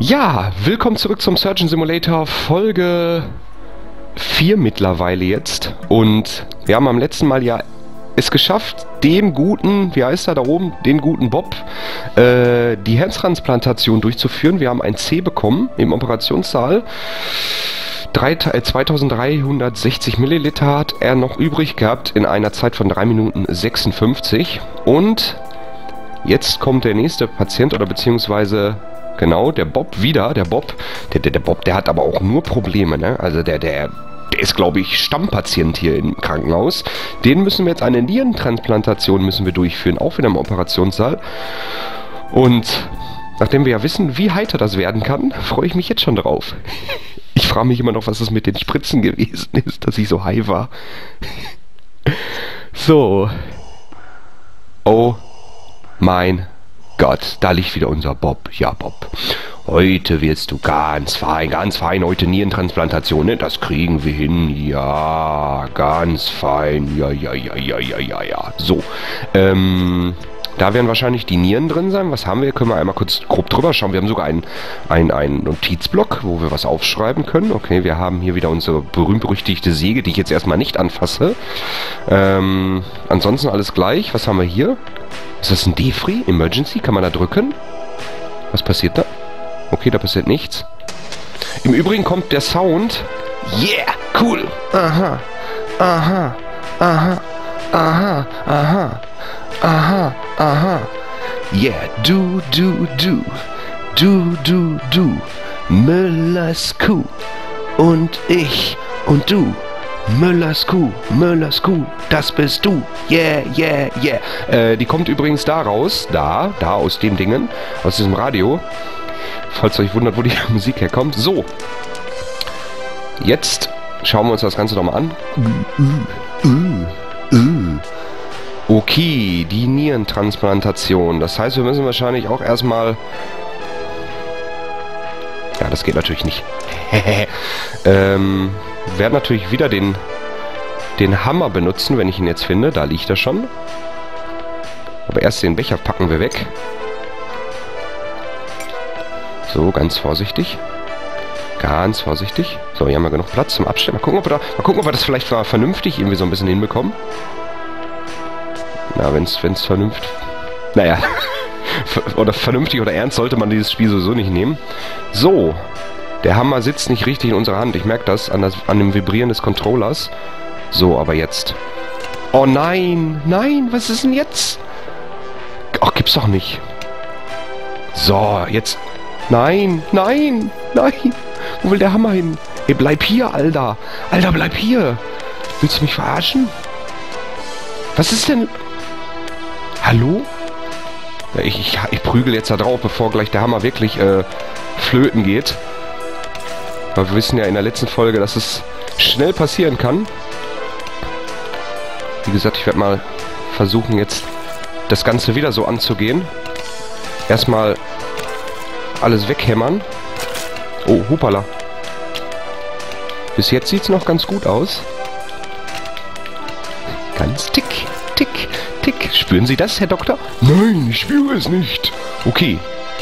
Ja, willkommen zurück zum Surgeon Simulator, Folge 4 mittlerweile jetzt. Und wir haben am letzten Mal ja es geschafft, dem guten, wie heißt er da oben, den guten Bob, die Herztransplantation durchzuführen. Wir haben ein C bekommen im Operationssaal. 2360 Milliliter hat er noch übrig gehabt in einer Zeit von 3 Minuten 56. Und jetzt kommt der nächste Patient oder beziehungsweise... Genau, der Bob wieder, der Bob, der hat aber auch nur Probleme, ne? Also der ist, glaube ich, Stammpatient hier im Krankenhaus. Den müssen wir jetzt eine Nierentransplantation müssen wir durchführen, auch wieder im Operationssaal. Und nachdem wir ja wissen, wie heiter das werden kann, freue ich mich jetzt schon drauf. Ich frage mich immer noch, was das mit den Spritzen gewesen ist, dass ich so high war. So. Oh mein Gott, da liegt wieder unser Bob. Ja, Bob. Heute wirst du ganz fein, heute Nierentransplantation, ne? Das kriegen wir hin. Ja, ganz fein. Ja. So, da werden wahrscheinlich die Nieren drin sein. Was haben wir? Können wir einmal kurz grob drüber schauen. Wir haben sogar einen Notizblock, wo wir was aufschreiben können. Okay, wir haben hier wieder unsere berühmt-berüchtigte Säge, die ich jetzt erstmal nicht anfasse. Ansonsten alles gleich. Was haben wir hier? Ist das ein Defri? Emergency? Kann man da drücken? Was passiert da? Okay, da passiert nichts. Im Übrigen kommt der Sound. Yeah, cool. Aha. Yeah, du. Müllers Kuh. Und ich und du. Müllers Kuh, das bist du. Yeah. Die kommt übrigens da raus, da aus dem Dingen, aus diesem Radio. Falls ihr euch wundert, wo die Musik herkommt. So. Jetzt schauen wir uns das Ganze nochmal an. Okay, die Nierentransplantation. Das heißt, wir müssen wahrscheinlich auch erstmal... Ja, das geht natürlich nicht. Werde natürlich wieder den Hammer benutzen, wenn ich ihn jetzt finde. Da liegt er schon. Aber erst den Becher packen wir weg. So, ganz vorsichtig. Ganz vorsichtig. So, hier haben wir genug Platz zum Abstellen. Mal gucken, ob wir das vielleicht mal vernünftig irgendwie so ein bisschen hinbekommen. Na, wenn's vernünftig... Naja. Oder vernünftig oder ernst sollte man dieses Spiel sowieso nicht nehmen. So. Der Hammer sitzt nicht richtig in unserer Hand. Ich merke das an dem Vibrieren des Controllers. So, aber jetzt. Oh nein! Nein! Was ist denn jetzt? Ach, gibt's doch nicht. So, jetzt... Nein! Wo will der Hammer hin? Hey, bleib hier, Alter! Alter, bleib hier! Willst du mich verarschen? Was ist denn... Hallo? Ja, ich prügel jetzt da drauf, bevor gleich der Hammer wirklich flöten geht. Aber wir wissen ja in der letzten Folge, dass es schnell passieren kann. Wie gesagt, ich werde mal versuchen, jetzt das Ganze wieder so anzugehen. Erstmal alles weghämmern. Oh, hupala. Bis jetzt sieht es noch ganz gut aus. Ganz tick. Spüren Sie das, Herr Doktor? Nein, ich spüre es nicht. Okay.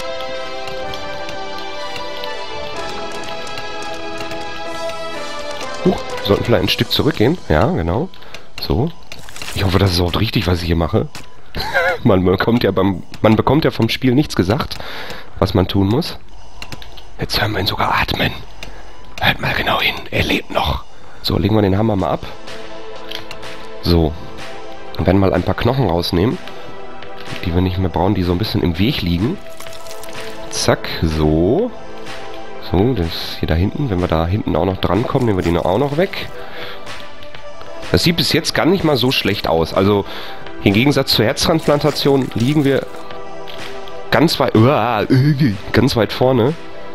Sollten vielleicht ein Stück zurückgehen. Ja, genau. So. Ich hoffe, das ist auch richtig, was ich hier mache. Man bekommt ja vom Spiel nichts gesagt, was man tun muss. Jetzt hören wir ihn sogar atmen. Hört mal genau hin. Er lebt noch. So, legen wir den Hammer mal ab. So. Und werden mal ein paar Knochen rausnehmen, die wir nicht mehr brauchen, die so ein bisschen im Weg liegen. Zack, so. So, das ist hier da hinten. Wenn wir da hinten auch noch dran kommen, nehmen wir den auch noch weg. Das sieht bis jetzt gar nicht mal so schlecht aus. Also, im Gegensatz zur Herztransplantation liegen wir ganz weit vorne.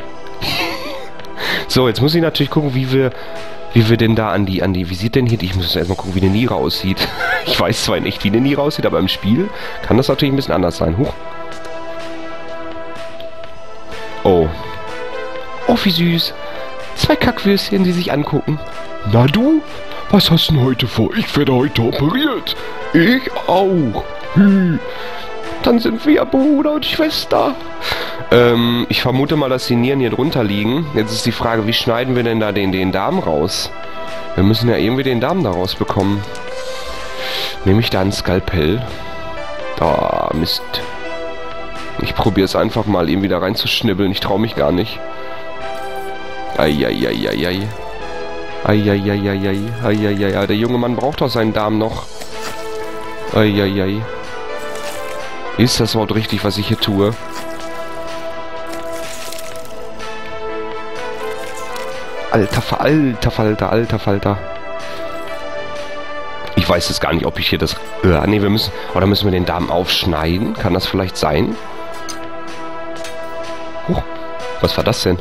So, jetzt muss ich natürlich gucken, wie wir denn da an die... Wie sieht denn hier... Ich muss erstmal gucken, wie eine Niere aussieht. Ich weiß zwar nicht, wie eine Niere aussieht, aber im Spiel kann das natürlich ein bisschen anders sein. Huch. Oh. Oh, wie süß. 2 Kackwürstchen, die sich angucken. Na du? Was hast du denn heute vor? Ich werde heute operiert. Ich auch. Dann sind wir Bruder und Schwester. Ich vermute mal, dass die Nieren hier drunter liegen. Jetzt ist die Frage, wie schneiden wir denn da den Darm raus? Wir müssen ja irgendwie den Darm da rausbekommen. Nehme ich da ein Skalpell? Ah, Mist. Ich probiere es einfach mal irgendwie da reinzuschnibbeln. Ich traue mich gar nicht. Eieieiei. Eieieiei. Eieieiei. Der junge Mann braucht doch seinen Darm noch. Eieiei. Ist das Wort richtig, was ich hier tue? Alter Falter. Ich weiß jetzt gar nicht, ob ich hier das... nee, wir müssen... Oder müssen wir den Darm aufschneiden? Kann das vielleicht sein? Was war das denn?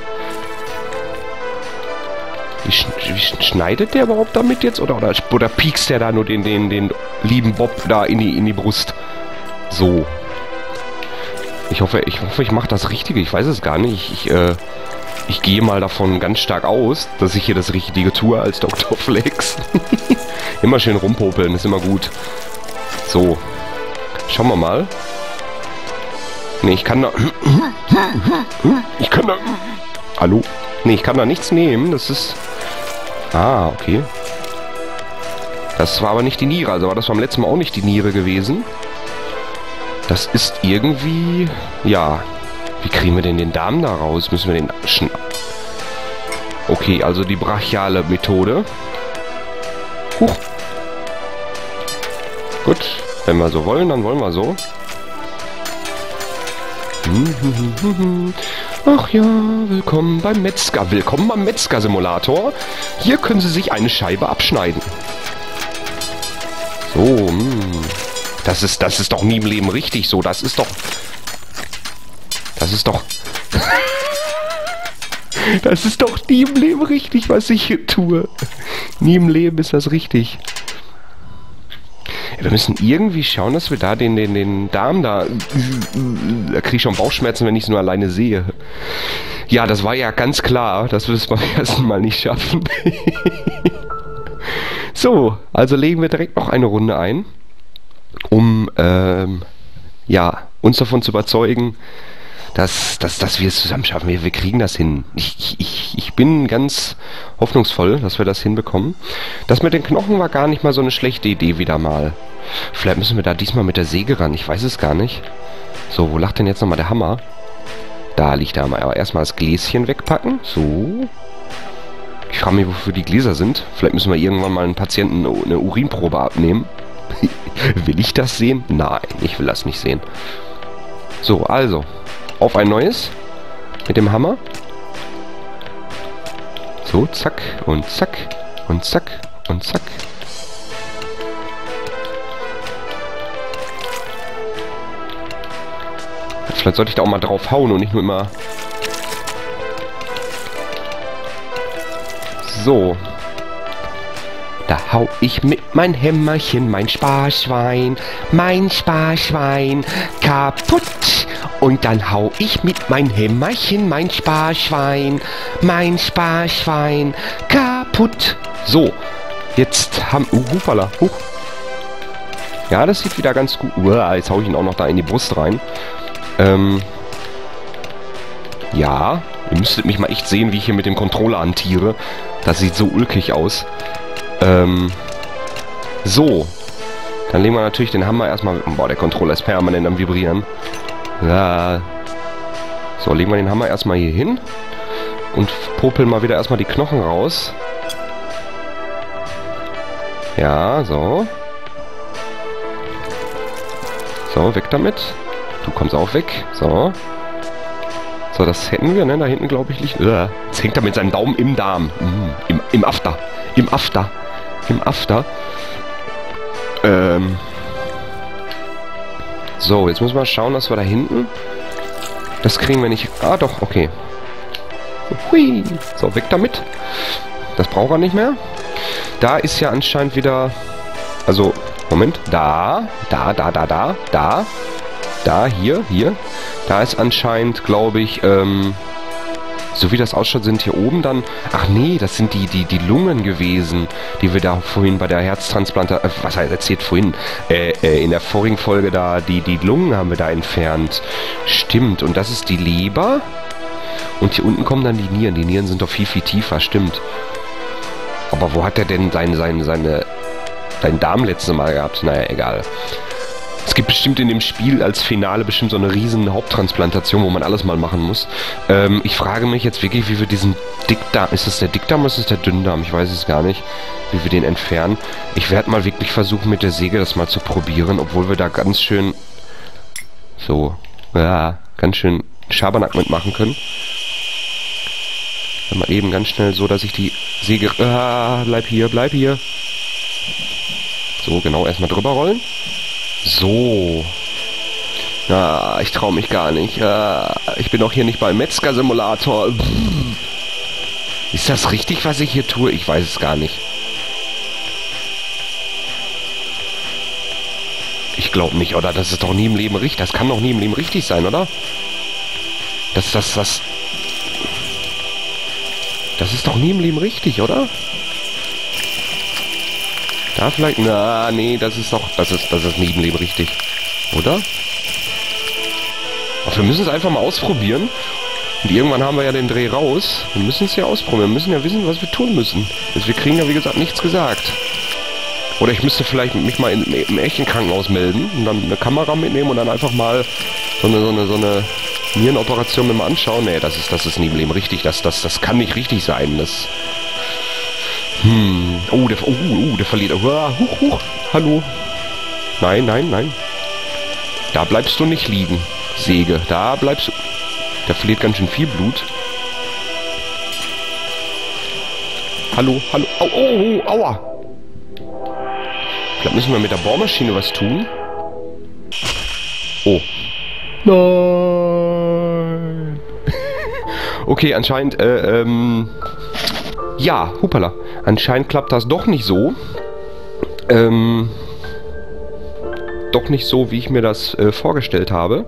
Wie schneidet der überhaupt damit jetzt? Oder piekst der da nur den lieben Bob da in die Brust? So. Ich hoffe, ich mache das Richtige. Ich weiß es gar nicht. Ich gehe mal davon ganz stark aus, dass ich hier das Richtige tue als Dr. Flex. Immer schön rumpopeln, ist immer gut. So. Schauen wir mal. Nee, ich kann da... Hallo? Nee, ich kann da nichts nehmen. Das ist... Ah, okay. Das war aber nicht die Niere. Also war das beim letzten Mal auch nicht die Niere gewesen. Das ist irgendwie... Ja... Wie kriegen wir denn den Darm da raus? Müssen wir den... Okay, also die brachiale Methode. Huch. Gut, wenn wir so wollen, dann wollen wir so. Ach ja, willkommen beim Metzger. Willkommen beim Metzger-Simulator. Hier können Sie sich eine Scheibe abschneiden. So, das ist doch nie im Leben richtig so. Das ist doch... Das ist doch nie im Leben richtig, was ich hier tue. Nie im Leben ist das richtig. Ja, wir müssen irgendwie schauen, dass wir da den Darm da... Da kriege ich schon Bauchschmerzen, wenn ich es nur alleine sehe. Ja, das war ja ganz klar, dass wir es beim ersten Mal nicht schaffen. So, also legen wir direkt noch eine Runde ein. Um, ja, uns davon zu überzeugen, dass wir es zusammen schaffen. Wir kriegen das hin. Ich bin ganz hoffnungsvoll, dass wir das hinbekommen. Das mit den Knochen war gar nicht mal so eine schlechte Idee wieder mal. Vielleicht müssen wir da diesmal mit der Säge ran. Ich weiß es gar nicht. So, wo lacht denn jetzt nochmal der Hammer? Da liegt der Hammer. Aber erstmal das Gläschen wegpacken. So. Ich frage mich, wofür die Gläser sind. Vielleicht müssen wir irgendwann mal einen Patienten eine Urinprobe abnehmen. Will ich das sehen? Nein, ich will das nicht sehen. So, also... Auf ein neues. Mit dem Hammer. So, zack und zack und zack und zack. Vielleicht sollte ich da auch mal drauf hauen und nicht nur immer... So. Da hau ich mit mein Hämmerchen, mein Sparschwein kaputt. Und dann hau ich mit mein Hämmerchen, mein Sparschwein kaputt. So, jetzt haben... hupala, huch. Ja, das sieht wieder ganz gut... jetzt hau ich ihn auch noch da in die Brust rein. Ja, ihr müsstet mich mal echt sehen, wie ich hier mit dem Controller hantiere. Das sieht so ulkig aus. So. Dann legen wir natürlich den Hammer erstmal... Boah, der Controller ist permanent am Vibrieren. Ja. So, legen wir den Hammer erstmal hier hin. Und popeln mal wieder erstmal die Knochen raus. Ja, so. So, weg damit. Du kommst auch weg. So. So, das hätten wir, ne? Da hinten, glaube ich, liegt... Jetzt hängt er mit seinem Daumen im Darm. Im After. Im After. So, jetzt müssen wir schauen, dass wir da hinten... Das kriegen wir nicht... Ah, doch, okay. Hui. So, weg damit. Das braucht er nicht mehr. Da ist ja anscheinend wieder... Also, Moment. Da, hier. Da ist anscheinend, glaube ich, So wie das ausschaut, sind hier oben dann... Ach nee, das sind die Lungen gewesen, die wir da vorhin bei der Herztransplantation... was heißt, erzählt vorhin? In der vorigen Folge da, die Lungen haben wir da entfernt. Stimmt, und das ist die Leber. Und hier unten kommen dann die Nieren. Die Nieren sind doch viel, viel tiefer, stimmt. Aber wo hat er denn seinen Darm letztes Mal gehabt? Naja, egal. Es gibt bestimmt in dem Spiel als Finale bestimmt so eine riesen Haupttransplantation, wo man alles mal machen muss. Ich frage mich jetzt wirklich, wie wir diesen Dickdarm... Ist das der Dickdarm oder ist das der Dünndarm? Ich weiß es gar nicht, wie wir den entfernen. Ich werde mal wirklich versuchen, mit der Säge das mal zu probieren, obwohl wir da ganz schön... So, ja, ganz schön Schabernack mitmachen können. Dann mal eben ganz schnell so, dass ich die Säge... bleib hier. So, genau, erstmal drüber rollen. So. Ich traue mich gar nicht. Ich bin doch hier nicht beim Metzger-Simulator. Ist das richtig, was ich hier tue? Ich weiß es gar nicht. Ich glaube nicht, oder? Das ist doch nie im Leben richtig. Das kann doch nie im Leben richtig sein, oder? Das ist doch nie im Leben richtig, oder? Da vielleicht... nee, das ist nie im Leben richtig. Oder? Ach, wir müssen es einfach mal ausprobieren. Und irgendwann haben wir ja den Dreh raus. Wir müssen es ja ausprobieren. Wir müssen ja wissen, was wir tun müssen. Also wir kriegen ja, wie gesagt, nichts gesagt. Oder ich müsste vielleicht mich mal im echten Krankenhaus melden und dann eine Kamera mitnehmen und dann einfach mal so eine Nierenoperation mit mir anschauen. Nee, das ist nie im Leben richtig. Das kann nicht richtig sein. Das... Oh, der verliert. Huch. Hallo. Nein. Da bleibst du nicht liegen, Säge. Da bleibst du... Der verliert ganz schön viel Blut. Hallo. Aua. Vielleicht müssen wir mit der Bohrmaschine was tun. Oh. Nein. Okay, anscheinend, ja, hupala. Anscheinend klappt das doch nicht so. Doch nicht so, wie ich mir das vorgestellt habe.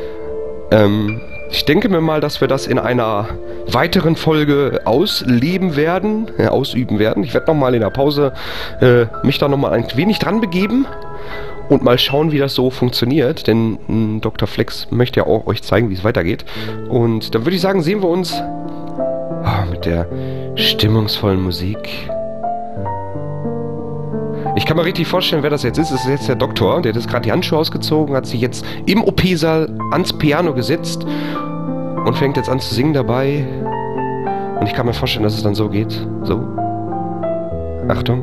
Ich denke mir mal, dass wir das in einer weiteren Folge ausüben werden. Ich werde nochmal in der Pause mich da nochmal ein wenig dran begeben und mal schauen, wie das so funktioniert. Denn Dr. Flex möchte ja auch euch zeigen, wie es weitergeht. Und dann würde ich sagen, sehen wir uns mit der stimmungsvollen Musik. Ich kann mir richtig vorstellen, wer das jetzt ist. Das ist jetzt der Doktor. Der hat jetzt gerade die Handschuhe ausgezogen, hat sich jetzt im OP-Saal ans Piano gesetzt und fängt jetzt an zu singen dabei. Und ich kann mir vorstellen, dass es dann so geht. So. Achtung.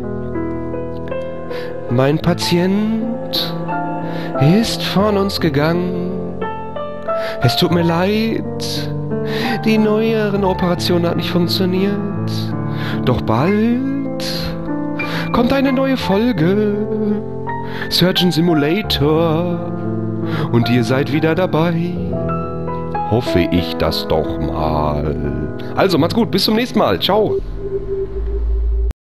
Mein Patient ist von uns gegangen. Es tut mir leid. Die neueren Operationen hat nicht funktioniert. Doch bald kommt eine neue Folge. Surgeon Simulator. Und ihr seid wieder dabei. Hoffe ich das doch mal. Also, macht's gut. Bis zum nächsten Mal. Ciao.